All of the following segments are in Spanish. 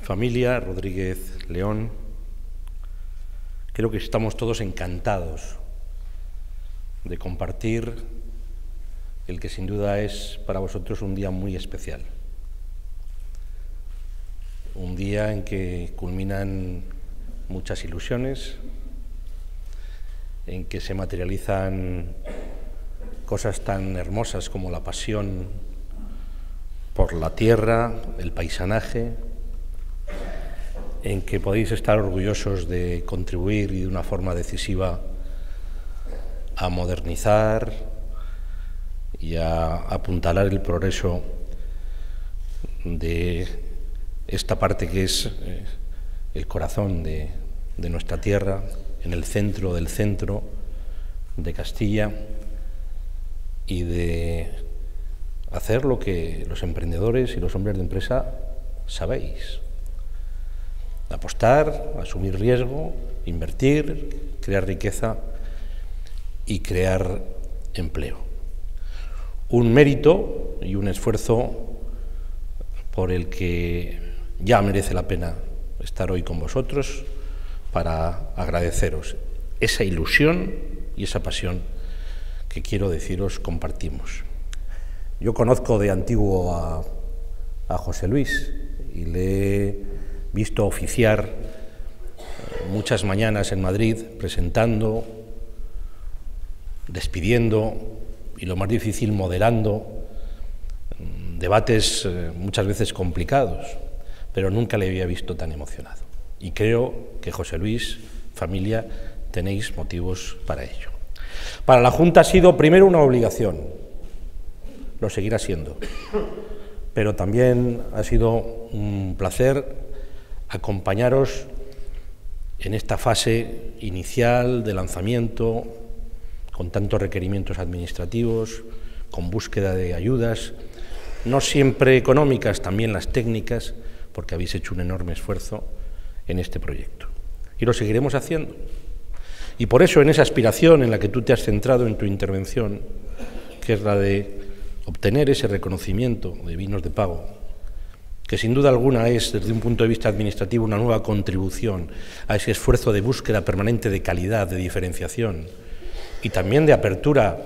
Familia Rodríguez León, creo que estamos todos encantados de compartir el que sin duda es para vosotros un día muy especial. Un día en que culminan muchas ilusiones, en que se materializan cosas tan hermosas como la pasión por la tierra, el paisanaje, en que podéis estar orgullosos de contribuir y de una forma decisiva a modernizar y a apuntalar el progreso de esta parte que es el corazón de nuestra tierra, en el centro del centro de Castilla, y de hacer lo que los emprendedores y los hombres de empresa sabéis: apostar, asumir riesgo, invertir, crear riqueza y crear empleo. Un mérito y un esfuerzo por el que ya merece la pena estar hoy con vosotros para agradeceros esa ilusión y esa pasión que quiero deciros compartimos. Yo conozco de antiguo a José Luis y le he visto oficiar muchas mañanas en Madrid presentando, despidiendo y, lo más difícil, moderando debates muchas veces complicados, pero nunca le había visto tan emocionado. Y creo que José Luis, familia, tenéis motivos para ello. Para la Junta ha sido primero una obligación, lo seguirá siendo, pero también ha sido un placer acompañaros en esta fase inicial de lanzamiento, con tantos requerimientos administrativos, con búsqueda de ayudas, no siempre económicas, también las técnicas, porque habéis hecho un enorme esfuerzo en este proyecto. Y lo seguiremos haciendo. Y por eso, en esa aspiración en la que tú te has centrado en tu intervención, que es la de obtener ese reconocimiento de vinos de pago, que sin duda alguna es, desde un punto de vista administrativo, una nueva contribución a ese esfuerzo de búsqueda permanente de calidad, de diferenciación y también de apertura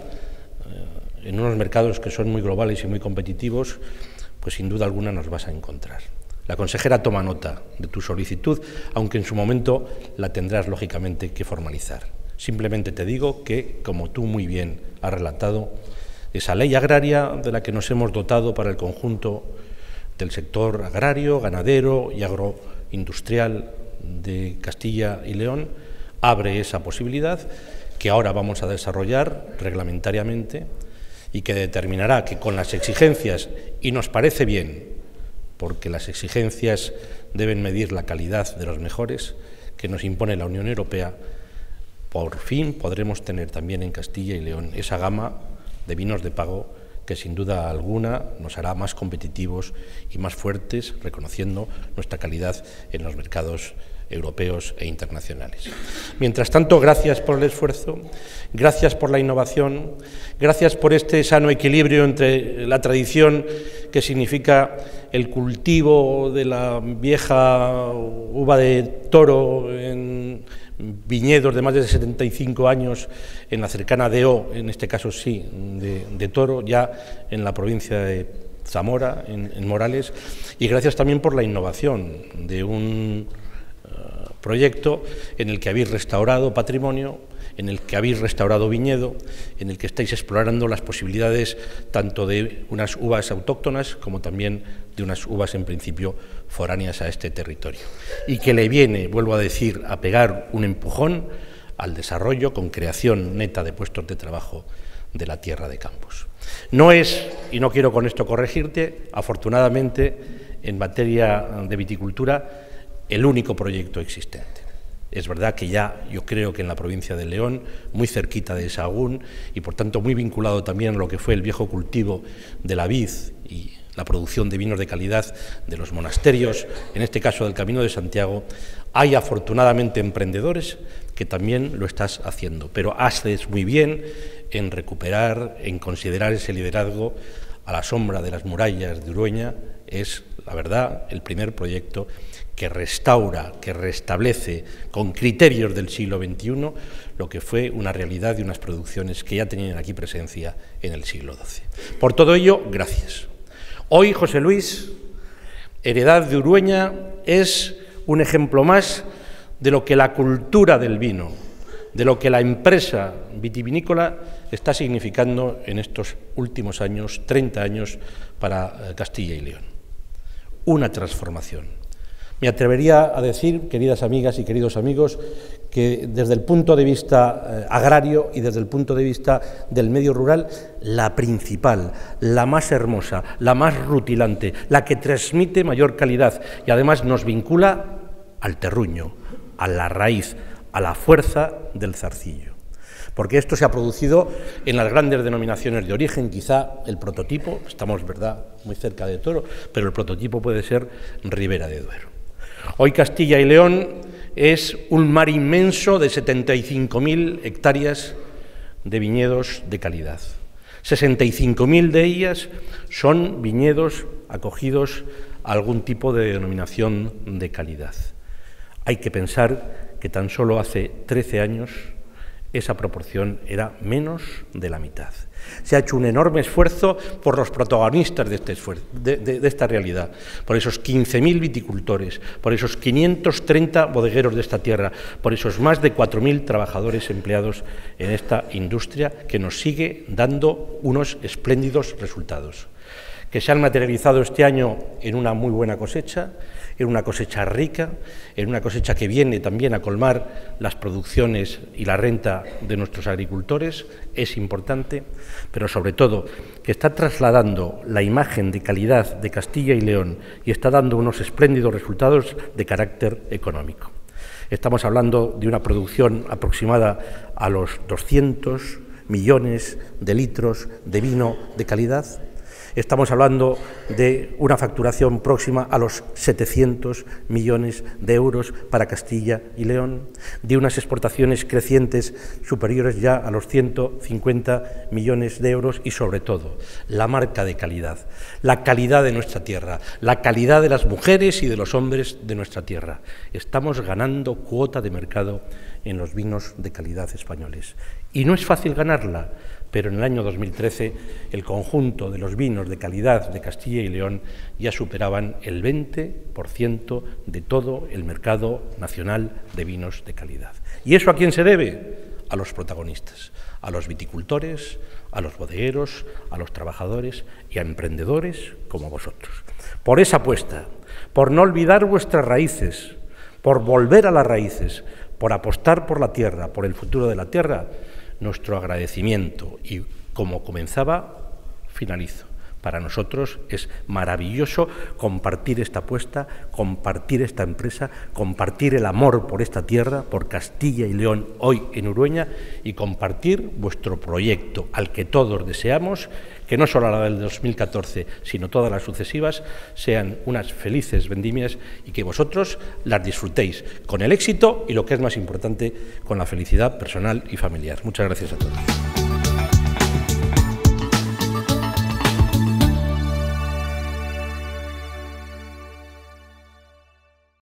en unos mercados que son muy globales y muy competitivos, pues sin duda alguna nos vas a encontrar. La consejera toma nota de tu solicitud, aunque en su momento la tendrás lógicamente que formalizar. Simplemente te digo que, como tú muy bien has relatado, esa ley agraria de la que nos hemos dotado para el conjunto del sector agrario, ganadero y agroindustrial de Castilla y León abre esa posibilidad que ahora vamos a desarrollar reglamentariamente y que determinará que con las exigencias, y nos parece bien, porque las exigencias deben medir la calidad de los mejores que nos impone la Unión Europea, por fin podremos tener también en Castilla y León esa gama de vinos de pago que sin duda alguna nos hará más competitivos y más fuertes, reconociendo nuestra calidad en los mercados europeos e internacionales. Mientras tanto, gracias por el esfuerzo, gracias por la innovación, gracias por este sano equilibrio entre la tradición, que significa el cultivo de la vieja uva de toro en viñedos de más de 75 años en la cercana DO, en este caso sí, de Toro, ya en la provincia de Zamora, en Morales, y gracias también por la innovación de un proyecto en el que habéis restaurado patrimonio, en el que habéis restaurado viñedo, en el que estáis explorando las posibilidades tanto de unas uvas autóctonas como también de unas uvas en principio foráneas a este territorio, y que le viene, vuelvo a decir, a pegar un empujón al desarrollo con creación neta de puestos de trabajo de la tierra de Campos. No es, y no quiero con esto corregirte, afortunadamente en materia de viticultura, el único proyecto existente. Es verdad que ya yo creo que en la provincia de León, muy cerquita de Sahagún y por tanto muy vinculado también a lo que fue el viejo cultivo de la vid y la producción de vinos de calidad de los monasterios, en este caso del Camino de Santiago, hay afortunadamente emprendedores que también lo estás haciendo, pero haces muy bien en recuperar, en considerar ese liderazgo a la sombra de las murallas de Urueña, es la verdad, el primer proyecto que restaura, que restablece con criterios del siglo XXI lo que fue una realidad de unas producciones que ya tenían aquí presencia en el siglo XII. Por todo ello, gracias. Hoy José Luis, heredad de Urueña, es un ejemplo más de lo que la cultura del vino, de lo que la empresa vitivinícola está significando en estos últimos años, 30 años, para Castilla y León. Una transformación. Me atrevería a decir, queridas amigas y queridos amigos, que desde el punto de vista agrario y desde el punto de vista del medio rural, la principal, la más hermosa, la más rutilante, la que transmite mayor calidad y además nos vincula al terruño, a la raíz, a la fuerza del zarcillo. Porque esto se ha producido en las grandes denominaciones de origen, quizá el prototipo, estamos, ¿verdad?, muy cerca de Toro, pero el prototipo puede ser Ribera de Duero. Hoy Castilla y León es un mar inmenso de 75.000 hectáreas de viñedos de calidad. 65.000 de ellas son viñedos acogidos a algún tipo de denominación de calidad. Hay que pensar que tan solo hace 13 años esa proporción era menos de la mitad. Se ha hecho un enorme esfuerzo por los protagonistas de esta realidad, por esos 15.000 viticultores, por esos 530 bodegueros de esta tierra, por esos más de 4.000 trabajadores empleados en esta industria que nos sigue dando unos espléndidos resultados, que se han materializado este año en una muy buena cosecha, en una cosecha rica, en una cosecha que viene también a colmar las producciones y la renta de nuestros agricultores, es importante, pero sobre todo que está trasladando la imagen de calidad de Castilla y León y está dando unos espléndidos resultados de carácter económico. Estamos hablando de una producción aproximada a los 200 millones de litros de vino de calidad. Estamos hablando de una facturación próxima a los 700 millones de euros para Castilla y León, de unas exportaciones crecientes superiores ya a los 150 millones de euros y, sobre todo, la marca de calidad, la calidad de nuestra tierra, la calidad de las mujeres y de los hombres de nuestra tierra. Estamos ganando cuota de mercado en los vinos de calidad españoles. Y no es fácil ganarla, pero en el año 2013 el conjunto de los vinos de calidad de Castilla y León ya superaban el 20% de todo el mercado nacional de vinos de calidad. ¿Y eso a quién se debe? A los protagonistas, a los viticultores, a los bodegueros, a los trabajadores y a emprendedores como vosotros. Por esa apuesta, por no olvidar vuestras raíces, por volver a las raíces, por apostar por la tierra, por el futuro de la tierra, nuestro agradecimiento y, como comenzaba, finalizo. Para nosotros es maravilloso compartir esta apuesta, compartir esta empresa, compartir el amor por esta tierra, por Castilla y León hoy en Urueña y compartir vuestro proyecto al que todos deseamos, que no solo la del 2014, sino todas las sucesivas, sean unas felices vendimias y que vosotros las disfrutéis con el éxito y, lo que es más importante, con la felicidad personal y familiar. Muchas gracias a todos.